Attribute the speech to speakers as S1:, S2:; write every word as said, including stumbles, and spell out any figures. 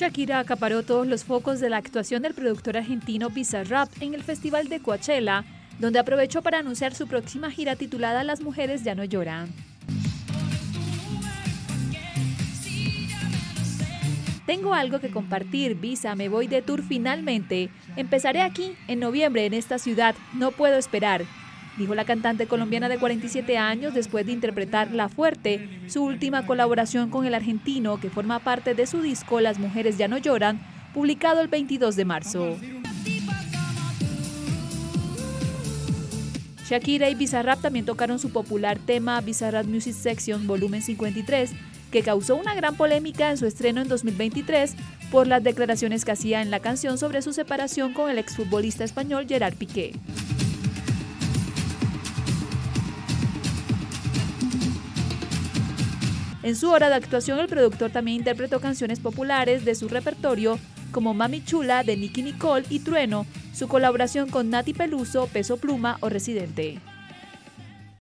S1: Shakira acaparó todos los focos de la actuación del productor argentino Bizarrap en el Festival de Coachella, donde aprovechó para anunciar su próxima gira titulada Las mujeres ya no lloran. Tengo algo que compartir, Visa, me voy de tour finalmente. Empezaré aquí, en noviembre, en esta ciudad, no puedo esperar, dijo la cantante colombiana de cuarenta y siete años después de interpretar La Fuerte, su última colaboración con el argentino que forma parte de su disco Las mujeres ya no lloran, publicado el veintidós de marzo. Shakira y Bizarrap también tocaron su popular tema Bizarrap Music Section Volumen cincuenta y tres, que causó una gran polémica en su estreno en dos mil veintitrés por las declaraciones que hacía en la canción sobre su separación con el exfutbolista español Gerard Piqué. En su hora de actuación, el productor también interpretó canciones populares de su repertorio, como Mami Chula de Nicki Nicole y Trueno, su colaboración con Nati Peluso, Peso Pluma o Residente.